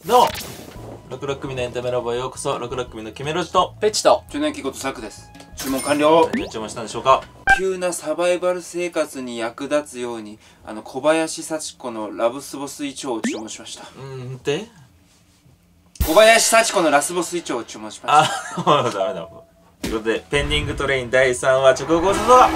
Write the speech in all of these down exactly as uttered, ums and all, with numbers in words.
どうもろくろっ組のエンタメラボへようこそ。ろくろっ組のキメロジとペッチとジュネキことサクです。注文完了。 何を注文したんでしょうか。 急なサバイバル生活に役立つようにあの小林幸子のラブスボスイチョウを注文しました。 うーんで小林幸子のラスボスイチョウを注文しました。 あ、もうダメだ。ということでペンディングトレインだいさんわ直後考察動画。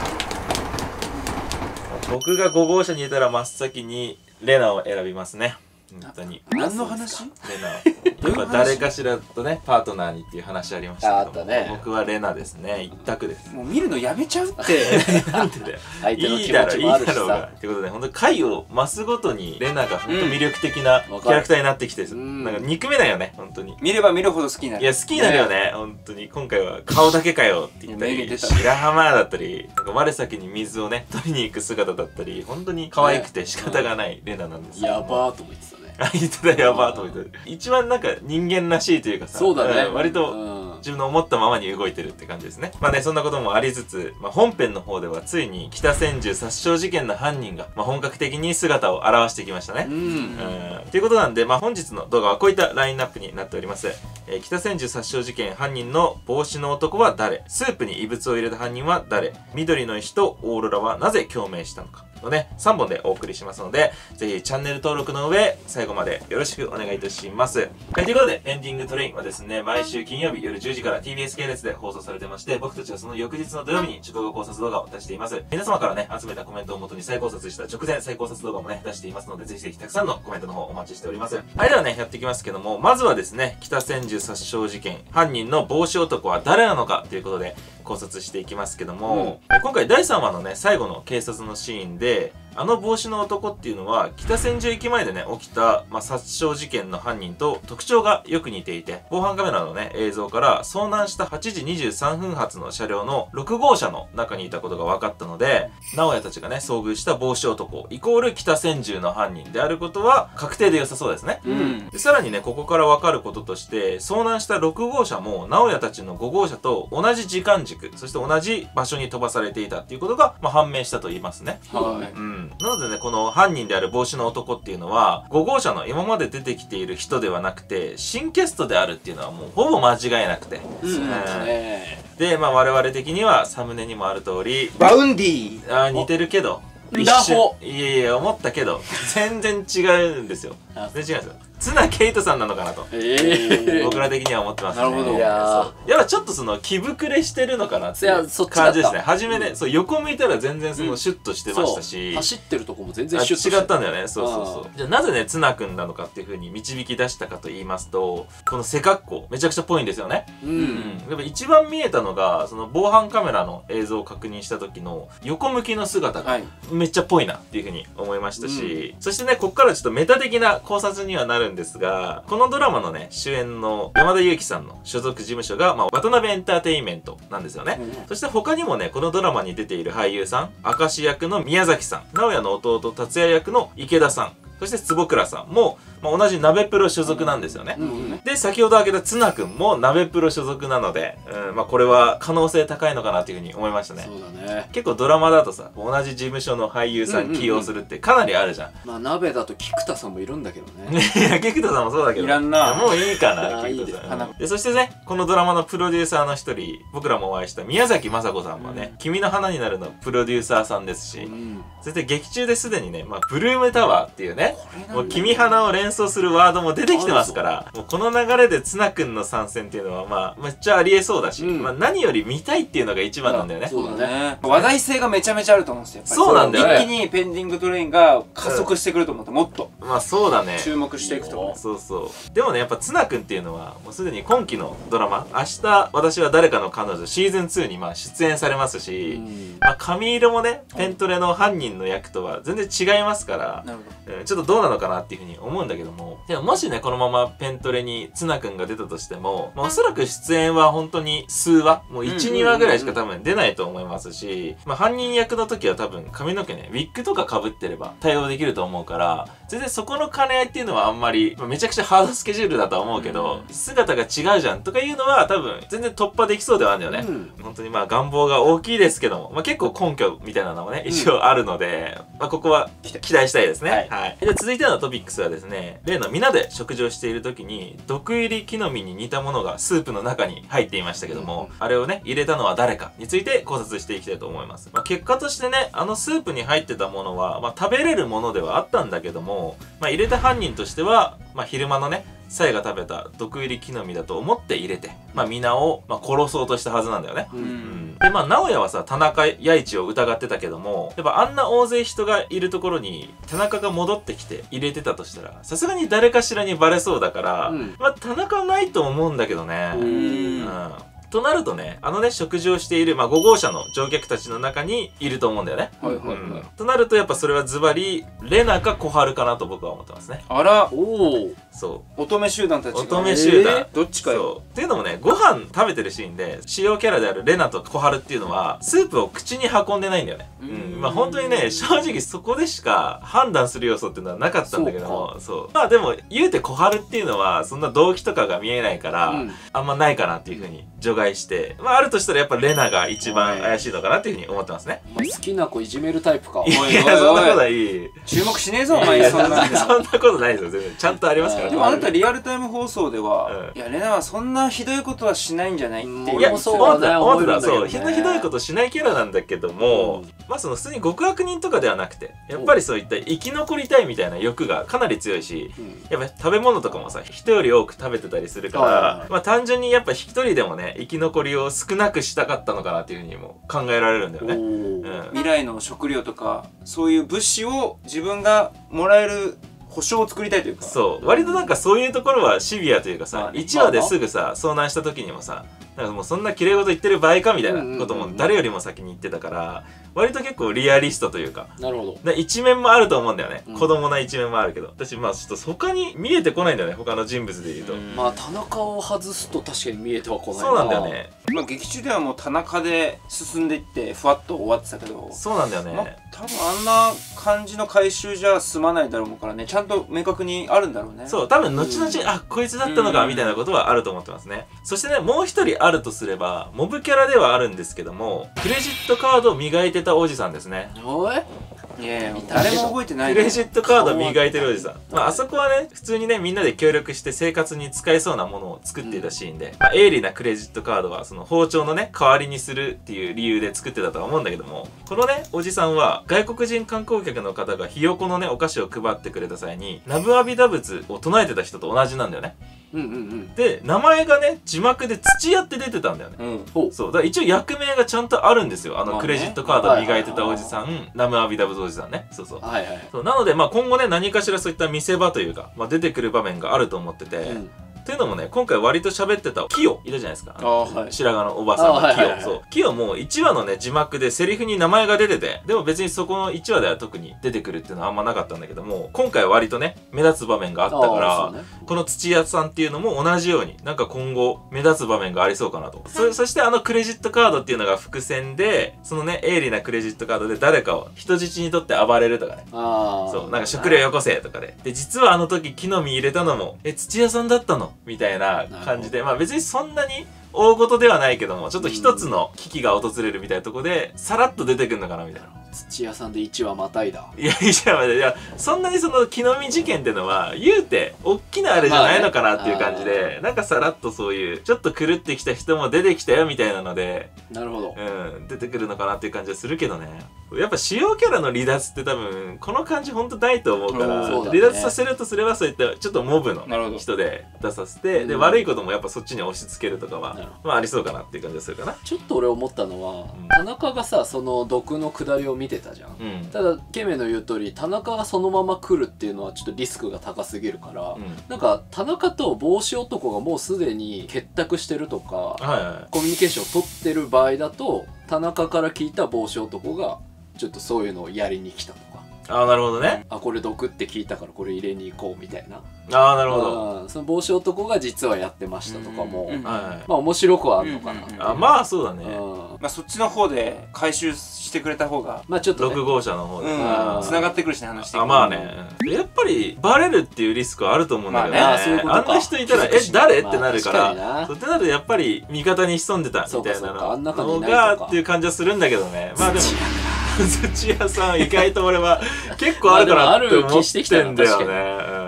僕がご号車にいたら真っ先にレナを選びますね。本当に何の話？ レナやっぱ誰かしらとねパートナーにっていう話ありましたけども、 あったね。 僕はレナですね。一択です。 もう見るのやめちゃうって。 なんでだよ。 相手の気いいだろいい持ちもあるしだろうが。 さ。 ってことで本当に回を増すごとにレナが本当魅力的なキャラクターになってきて、 うんなんか憎めないよね本当に。 見れば見るほど好きになる。 いや好きになるよね本当に。今回は顔だけかよって言ったり、 目に出た白浜だったり、なんか我先に水をね取りに行く姿だったり、本当に可愛くて仕方がないレナなんですけども。 やばーとも言ってたね。 あ、言ってたやばーと思ってた。一番なんか人間らしいというかさ、 そうだね。 ん割とうん自分の思ったままに動いてるって感じですね。まあね、そんなこともありつつ、まあ、本編の方ではついに北千住殺傷事件の犯人が、まあ、本格的に姿を現してきましたね。 うん。 うんということなんで、まあ、本日の動画はこういったラインナップになっております。えー北千住殺傷事件犯人の帽子の男は誰、スープに異物を入れた犯人は誰、緑の石とオーロラはなぜ共鳴したのかのね、さんぼんでお送りしますので、ぜひチャンネル登録の上、最後までよろしくお願いいたします。はい、ということで、エンディングトレインはですね、毎週金曜日夜じゅうじから ティービーエス 系列で放送されてまして、僕たちはその翌日の土曜日に直後考察動画を出しています。皆様からね、集めたコメントをもとに再考察した直前再考察動画もね、出していますので、ぜひぜひたくさんのコメントの方お待ちしております。はい、ではね、やっていきますけども、まずはですね、北千住殺傷事件、犯人の帽子男は誰なのかということで、考察していきますけども、うん、今回だいさんわのね、最後の警察のシーンで、あの帽子の男っていうのは北千住駅前でね起きた、まあ、殺傷事件の犯人と特徴がよく似ていて、防犯カメラのね映像から遭難したはちじにじゅうさんぷん発の車両のろくごうしゃの中にいたことが分かったので、直哉たちがね遭遇した帽子男イコール北千住の犯人であることは確定で良さそうですね。 うん。 でさらにねここから分かることとして、遭難したろくごうしゃも直哉たちのごごうしゃと同じ時間軸、そして同じ場所に飛ばされていたっていうことが、まあ、判明したと言いますね。 はい。 うん、なのでねこの犯人である帽子の男っていうのはごごうしゃの今まで出てきている人ではなくて新キャストであるっていうのはもうほぼ間違いなくて、 うんそうだね。 でまあ我々的にはサムネにもある通りバウンディー。 あー似てるけど一ラ瞬ホいやいや思ったけど全然違うんですよ。 あ全然違うんですよ。綱ケイトさんなのかなとええ。 僕ら的には思ってますね。 なるほどいやそうやっぱちょっとその気膨れしてるのかなっていういやそっちだった感じですね。初めね、そう横向いたら全然そのシュッとしてましたし、 走ってるとこも全然あシュッと違ったんだよね。そうそうそう。じゃあなぜね綱くんなのかっていう風に導き出したかと言いますと、この背格好めちゃくちゃぽいんですよね。 う。 うんん、やっぱ一番見えたのがその防犯カメラの映像を確認した時の横向きの姿がはい。 めっちゃぽいなっていう風に思いましたし、そしてねこっからちょっとメタ的な考察にはなるんですが、このドラマのね主演の山田裕貴さんの所属事務所が、まあ、渡辺エンターテインメントなんですよね。 うんそして他にもねこのドラマに出ている俳優さん、明石役の宮崎さん、直哉の弟達也役の池田さん、そして坪倉さんも、まあ、同じ鍋プロ所属なんですよね。 うん。 で先ほど挙げた綱くんも鍋プロ所属なので、うんまあ、これは可能性高いのかなっていうふうに思いましたね。 そうだね。 結構ドラマだとさ同じ事務所の俳優さん起用するってかなりあるじゃん。 まあ鍋だと菊田さんもいるんだけどね。 いや菊田さんもそうだけどいらんなもういいかなあー菊田さんいいですうんでそしてねこのドラマのプロデューサーの一人、僕らもお会いした宮崎雅子さんはね「君の花になる」のプロデューサーさんですし、 うん。 そして劇中ですでにね、まあ、ブルームタワーっていうねこもう君花を連想するワードも出てきてますから、もうこの流れで綱くんの参戦っていうのはまあめっちゃありえそうだし、 うんまあ何より見たいっていうのが一番なんだよね。 そうだね。 ね。話題性がめちゃめちゃあると思うんですよ。やっぱりそうなんだよね一気にペンディングトレインが加速してくると思って、もっとまあそうだね。 注目していくと思う。 そうそうでもねやっぱ綱くんっていうのはもうすでに今期のドラマ「明日私は誰かの彼女」シーズンツーにまあ出演されますし、 うんまあ、髪色もねペントレの犯人の役とは全然違いますから、 なるほど。 うんちょっとどうなのかなっていうふうに思うんだけども、でももしねこのままペントレに綱くんが出たとしても、まあ、おそらく出演は本当に数話もういち、 うんにわぐらいしか多分出ないと思いますし、まあ、犯人役の時は多分髪の毛ねウィッグとか被ってれば対応できると思うから、全然そこの兼ね合いっていうのはあんまり、まあ、めちゃくちゃハードスケジュールだとは思うけど、 うん姿が違うじゃんとかいうのは多分全然突破できそうではあるんだよね。 うん本当にまあ願望が大きいですけども、まあ、結構根拠みたいなのもね一応あるので、まあ、ここは期待したいですね。 はいはい、で続いてのトピックスはですね、 ね、例の皆で食事をしている時に毒入り木の実に似たものがスープの中に入っていましたけども、あれをね入れたのは誰かについて考察していきたいと思います。まあ、結果としてね、あのスープに入ってたものは、まあ、食べれるものではあったんだけども、まあ、入れた犯人としては、まあ、昼間のねサイが食べた毒入り木の実だと思って入れて、まあ、皆を、まあ、殺そうとしたはずなんだよね。 ううんんでまあ直哉はさ田中弥一を疑ってたけども、やっぱあんな大勢人がいるところに田中が戻ってきて入れてたとしたらさすがに誰かしらにバレそうだから、 うん、 まあ田中はないと思うんだけどね。 ううんんとなるとね、あのね食事をしている、まあ、ご号車の乗客たちの中にいると思うんだよね。 はいはいはい、 うんとなるとやっぱそれはズバリレナか小春かなと僕は思ってますね。 あら、 おお、 そう乙女集団たちが乙女集団、 えーどっちかよ。 そうっていうのもね、ご飯食べてるシーンで主要キャラであるレナと小春っていうのはスープを口に運んでないんだよね。 ううんんまあ本当にね、正直そこでしか判断する要素っていうのはなかったんだけども、そうまあでも言うて小春っていうのはそんな動機とかが見えないから、 うんあんまないかなっていうふうに除外して、まああるとしたらやっぱレナが一番怪しいのかなっていうふうに思ってますね。 お前好きな子いじめるタイプか。 いおいや、そんなことはいい。 注目しねえぞお前いやそんなんでそんなことないですよ、全然。ちゃんとありますからでね。 もあなたリアルタイム放送では、 うんいやレナはそんなひどいことはしないんじゃないっていういや、 俺もそうそうだね思ってた、そう、 思ってたんだけどねひどひどいことしないキャラなんだけども、 うんまあその普通に極悪人とかではなくて、やっぱりそういった生き残りたいみたいな欲がかなり強いし、 うんやっぱ食べ物とかもさ、人より多く食べてたりするから、 はいはいはいまあ単純にやっぱ一人でもね、生き残りを少なくしたかったのかなっていうふうにも考えられるんだよね。 おーうん未来の食料とかそういう物資を自分がもらえる保証を作りたいというかそう割となんかそういうところはシビアというかさ、 まあねいちわですぐさ遭難した時にもさなんかもうそんな綺麗事言ってる場合かみたいなことも誰よりも先に言ってたから割と結構リアリストというかなるほど。 で一面もあると思うんだよね、 うん子供な一面もあるけど私まあちょっと他に見えてこないんだよね他の人物で言うと、 うんまあ田中を外すと確かに見えてはこないそうなんだよ。ねまあ劇中ではもう田中で進んでいってふわっと終わってたけどそうなんだよね、 まあ、多分あんな感じの回収じゃ済まないだろうからねちゃんと明確にあるんだろうねそう多分後々、 うんあこいつだったのかうんみたいなことはあると思ってますね。そしてねもう一人あるとすればモブキャラではあるんですけどもクレジットカードを磨いてたおじさんですね。 おい、 いやいや誰も覚えてないクレジットカード磨いてるおじさん、まあ、あそこはね普通にねみんなで協力して生活に使えそうなものを作っていたシーンで、まあ、鋭利なクレジットカードはその包丁のね代わりにするっていう理由で作ってたとは思うんだけどもこのねおじさんは外国人観光客の方がひよこのねお菓子を配ってくれた際にナブアビダ仏を唱えてた人と同じなんだよね。 うんうんうん。 で名前がね字幕で土屋って出てたんだよね。 うんほう。 そうだから一応役名がちゃんとあるんですよあのまあねクレジットカード磨いてたおじさんナムアビダブズおじさんね。そうそうはいはい。 そうなので、まあ、今後ね何かしらそういった見せ場というか、まあ、出てくる場面があると思ってて、 うんというのもね今回割と喋ってたキヨいたじゃないですか。 ああはい白髪のおばさんのあはいはいはいキヨそうキヨもいちわのね字幕でセリフに名前が出ててでも別にそこのいちわでは特に出てくるっていうのはあんまなかったんだけども今回は割とね目立つ場面があったからあーそうねこの土屋さんっていうのも同じようになんか今後目立つ場面がありそうかなと そ, そしてあのクレジットカードっていうのが伏線でそのね鋭利なクレジットカードで誰かを人質にとって暴れるとかねああ。 そうなんか食料よこせとかでで実はあの時木の実入れたのもえ土屋さんだったのみたいな感じでまあ別にそんなに大事ではないけどもちょっと一つの危機が訪れるみたいなとこでさらっと出てくるのかなみたいな。 土屋さんでいちわまたいだ。 いやいや待っていやそんなにその木の実事件ってのは言うて大きなあれじゃないのかなっていう感じで、 まあねなんかさらっとそういうちょっと狂ってきた人も出てきたよみたいなのでなるほど。 うん、出てくるのかなっていう感じはするけどねやっぱ主要キャラの離脱って多分この感じほんとないと思うからそうだね離脱させるとすればそういったちょっとモブのなるほど人で出させて、でうん悪いこともやっぱそっちに押し付けるとかはなるほまあありそうかなっていう感じがするかな。 ちょっと俺思ったのは、 うん田中がさその毒の下りを見てたじゃん。 うんただケメの言う通り田中がそのまま来るっていうのはちょっとリスクが高すぎるから、 うんなんか田中と帽子男がもうすでに結託してるとかはいはコミュニケーションを取ってる場合だと田中から聞いた帽子男がちょっとそういうのをやりに来たとか、 いああなるほどねあこれ毒って聞いたからこれ入れに行こうみたいな、 ああなるほどうんその帽子男が実はやってましたとかも、 うんうんはいはいまあ面白くはあるのかな、 うんうんうんあまあそうだねうんまあそっちの方で回収してくれた方がまあちょっと、ね、 ろく号車の方でうん繋がってくるしね話的にあまあねやっぱりバレるっていうリスクはあると思うんだけどね、 まあねそういうことかあんな人いたら「え気づくし誰?」 まあってなるか確かにならそうってなるとやっぱり味方に潜んでたみたいなそうかそうかあん中にいのないとかがっていう感じはするんだけどねまあでも土土屋さん意外と俺は結構あるかなって思ってんだよね、うん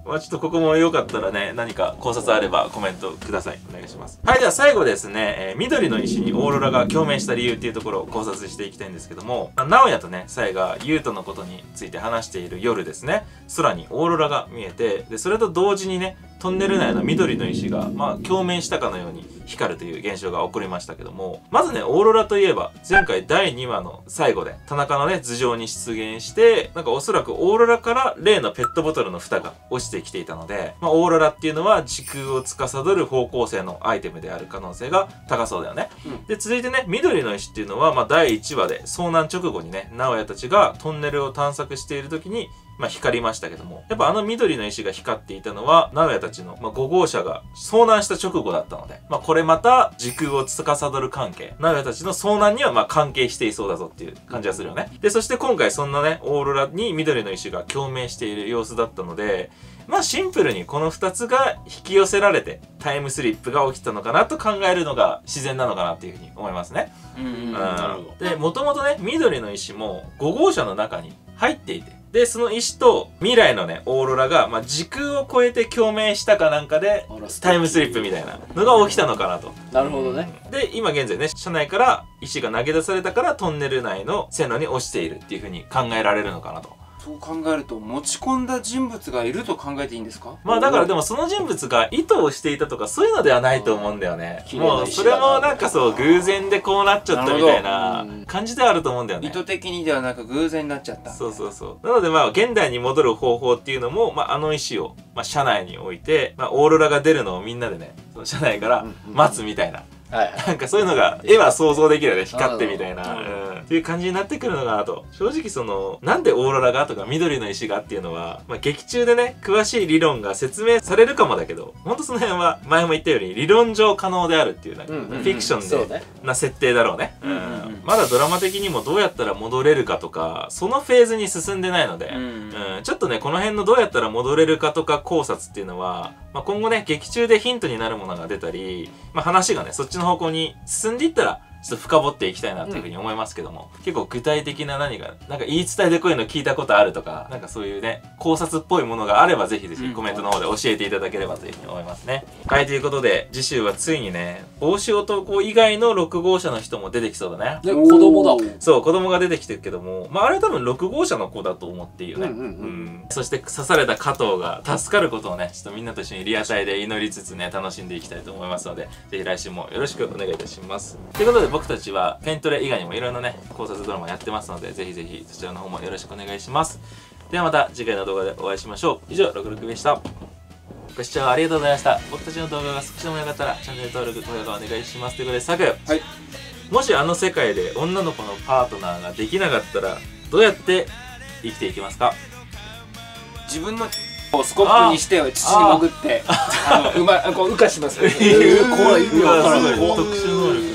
まあちょっとここもよかったらね、何か考察あればコメントください。お願いします。はい、では最後ですね、えー、緑の石にオーロラが共鳴した理由っていうところを考察していきたいんですけども、直哉とね、サイがユウトのことについて話している夜ですね、空にオーロラが見えて、で、それと同時にね、トンネル内の緑の石が、まあ、共鳴したかのように光るという現象が起こりましたけども、まずね、オーロラといえば、前回だいにわの最後で、田中のね、頭上に出現して、なんかおそらくオーロラから例のペットボトルの蓋が落ちてきていたので、まあ、オーロラっていうのは時空を司る方向性のアイテムである可能性が高そうだよね。うん、で、続いてね、緑の石っていうのは、まあ、だいいちわで遭難直後にね、直哉たちがトンネルを探索している時に、まあ光りましたけども、やっぱあの緑の石が光っていたのは、直哉たちの、まあ、ご号車が遭難した直後だったので、まあこれまた時空を司る関係、直哉たちの遭難にはまあ関係していそうだぞっていう感じがするよね。で、そして今回そんなね、オーロラに緑の石が共鳴している様子だったので、まあシンプルにこのふたつが引き寄せられてタイムスリップが起きたのかなと考えるのが自然なのかなっていうふうに思いますね。うんうん、なるほど。で、もともとね、緑の石もご号車の中に入っていて、で、その石と未来のね、オーロラが、まあ、時空を超えて共鳴したかなんかで、タイムスリップみたいなのが起きたのかなと。 なるほどね。 で、今現在ね、車内から石が投げ出されたからトンネル内の線路に落ちているっていうふうに考えられるのかなと。 そう考えると持ち込んだ人物がいると考えていいんですか？ まあだからでもその人物が意図をしていたとかそういうのではないと思うんだよね。もうそれもなんかそう偶然でこうなっちゃったみたいな感じではあると思うんだよね。 意図的にではなく偶然になっちゃった。 そうそうそう。なのでまあ現代に戻る方法っていうのも、まあ、あの石を、まあ、車内に置いて、まあ、オーロラが出るのをみんなでねその車内から待つみたいな。なんかそういうのが絵は想像できるよね。光ってみたいな、うん、っていう感じになってくるのかなと。正直そのなんでオーロラがとか緑の石がっていうのは、まあ、劇中でね詳しい理論が説明されるかもだけど、ほんとその辺は前も言ったように理論上可能であるっていうなんか、うんうんうん、フィクションで、ね、な設定だろうね、うんうんうん、まだドラマ的にもどうやったら戻れるかとかそのフェーズに進んでないので、うんうんうん、ちょっとねこの辺のどうやったら戻れるかとか考察っていうのは、まあ、今後ね劇中でヒントになるものが出たり、まあ、話がねそっちの方向に進んでいったらちょっと深掘っていきたいなというふうに思いますけども、うん、結構具体的な何かなんか言い伝えでこういうの聞いたことあるとかなんかそういうね考察っぽいものがあればぜひぜひコメントの方で教えていただければというふうに思いますね、うん、はいということで次週はついにね帽子男以外のろく号車の人も出てきそうだね。 で子供だ。 そう子供が出てきてるけどもまああれは多分ろく号車の子だと思っていいよね。うんうんうんうん、そして刺された加藤が助かることをねちょっとみんなと一緒にリアタイで祈りつつね楽しんでいきたいと思いますのでぜひ来週もよろしくお願いいたします。ということで僕たちはペントレ以外にもいろんなね考察ドラマやってますのでぜひぜひそちらの方もよろしくお願いします。ではまた次回の動画でお会いしましょう。以上ろくろくでした。ご視聴ありがとうございました。僕たちの動画が少しでもよかったらチャンネル登録高評価お願いします。ということでサク、はい、もしあの世界で女の子のパートナーができなかったらどうやって生きていきますか？ 自分のをスコップにして土に潜ってあのうまこう羽化します。 怖い。特殊能力。